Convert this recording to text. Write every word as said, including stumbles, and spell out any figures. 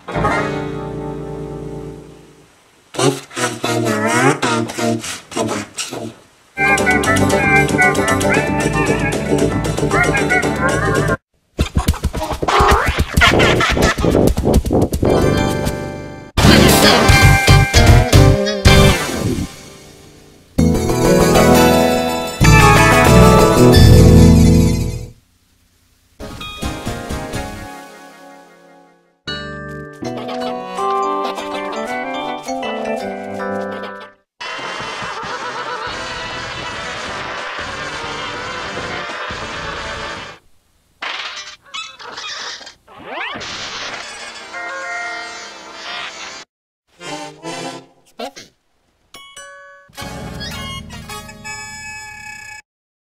This has been a Raw Airplane production. Thank you.